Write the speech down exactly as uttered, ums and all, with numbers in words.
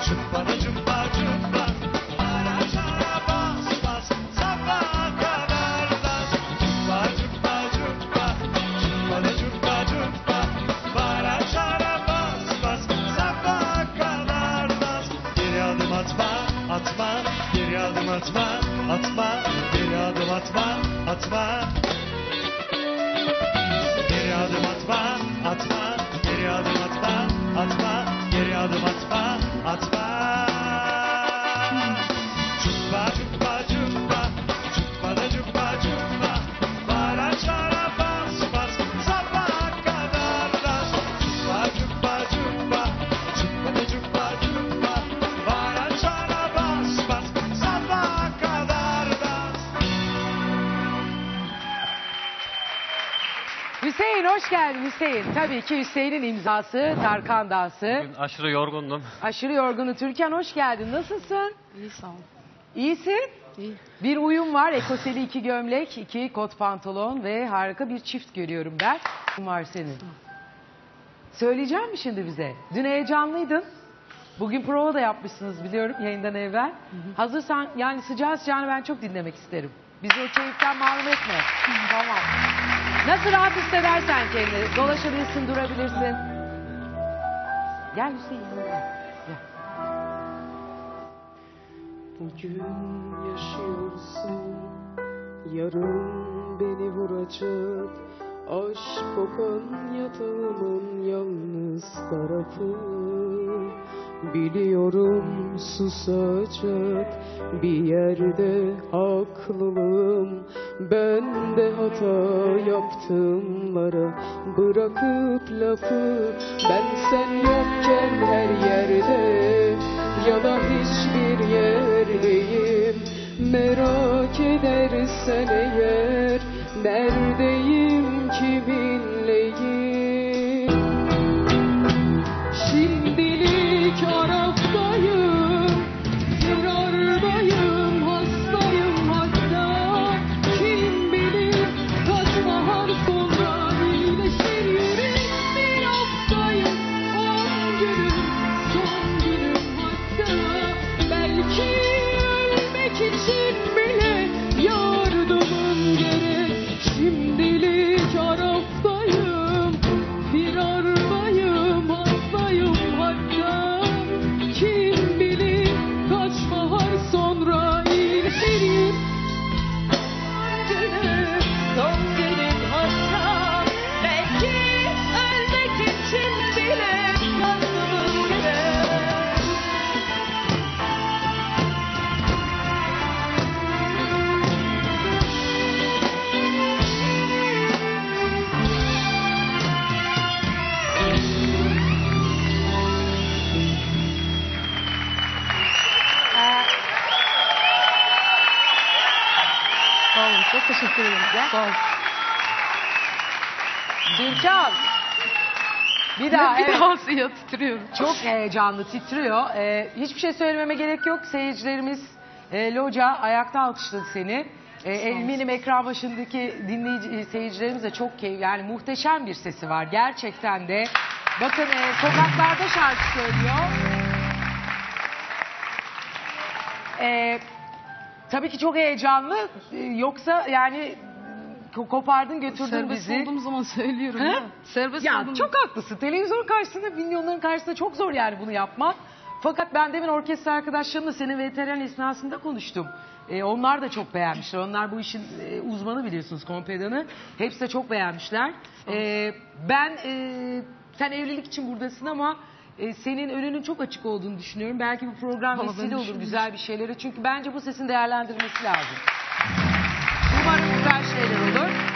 Cümbara cümba cümba, bara çara bas bas, sabaha kadar dans. Cümba cümba cümba, cümbara cümba cümba, bara çara bas bas, sabaha kadar dans. Geri adım atma, atma, geri adım atma, atma, geri adım atma, atma. Geri adım atma, atma, geri adım atma, atma, geri adım atma, atma. Cümba cümba cümba, cümba da cümba cümba, bara çara bas bas, sabaha kadar dans. Cümba cümba cümba, cümba da cümba cümba, bara çara bas bas, sabaha kadar dans. Hüseyin hoş geldin Hüseyin. Tabii ki Hüseyin'in imzası Tarkan dansı. Bugün aşırı yorgundum. Aşırı yorgunu Türkan hoş geldin. Nasılsın? İyi sağ ol. İyisin? İyi. Bir uyum var. Ekoseli iki gömlek, iki kot pantolon ve harika bir çift görüyorum ben. Var senin. Söyleyeceğim mi şimdi bize? Dün heyecanlıydın. Bugün prova da yapmışsınız biliyorum yayından evvel. Hazırsan yani sıcağı sıcağını ben çok dinlemek isterim. Bizi o keyiften mahrum etme. Tamam. Nasıl rahat hissedersen kendini. Dolaşabilirsin, durabilirsin. Gel Hüseyin. Gel. Gel. Bugün yaşıyorsun, yarın beni vuracak. Aşk kokan yatağımın yalnız tarafı. Biliyorum susacak bir yerde haklılığım. Ben de hata yaptımlara bırakıp lafı. Ben sen yokken her yerde ya da hiçbir yerdeyim. Merak edersen eğer neredeyim, kiminleyim? Şimdilik Arap'tayım, firardayım, hastayım hatta. Kim bilir kaç bahar sonra iyileşir yüreğim. Bir haftayım, on günüm, son günüm hatta. Belki ölmek için bile yardımın gerek. Şimdilik Arap'tayım, firardayım, hastayım hatta. Kim bilir kaç bahar sonra iyileşirim. Günüm, son günüm hatta. Belki ölmek için bile yardımın gerek. Sağ olun. Çok teşekkür ederim. Gel. Sağ ol. Türkan. Bir daha. bir evet. daha ya titriyorum. Çok heyecanlı, titriyor. Ee, hiçbir şey söylememe gerek yok. Seyircilerimiz e, Loca ayakta alkışladı seni. Ee, eminim ekran başındaki dinleyici seyircilerimiz de çok keyif, yani muhteşem bir sesi var gerçekten de. Bakın e, sokaklarda şarkı söylüyor. Ee, tabii ki çok heyecanlı. Ee, yoksa yani ko- kopardın götürdün Serbest bizi. olduğum zaman söylüyorum. He? Ya. Serbest Ya olduğum çok haklısın. Televizyon karşısında, milyonların karşısında çok zor yani bunu yapmak. Fakat ben demin orkestra arkadaşlarımla senin veteran esnasında konuştum. Ee, onlar da çok beğenmişler. Onlar bu işin e, uzmanı biliyorsunuz, kompedanı. Hepsi de çok beğenmişler. Ee, ben e, sen evlilik için buradasın ama e, senin önünün çok açık olduğunu düşünüyorum. Belki bu program Vallahi vesile ben olur düşünmüştüm. güzel bir şeylere. Çünkü bence bu sesin değerlendirilmesi lazım. Umarım güzel şeyler olur.